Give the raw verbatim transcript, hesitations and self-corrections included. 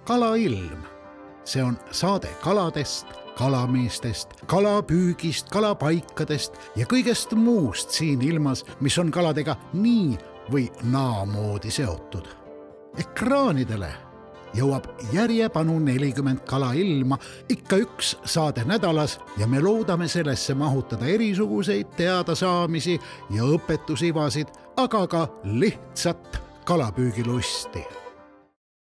Kalailm. See on saade kaladest, kalameestest, kalapüügist, kalapaikadest ja kõigest muust siin ilmas, mis on kaladega nii või naamoodi seotud. Ekraanidele jõuab järjepanu nelikümmend kalailma, ikka üks saade nädalas ja me loodame sellesse mahutada erisuguseid teadasaamisi ja õpetusivasid, aga ka lihtsat kalapüügilusti.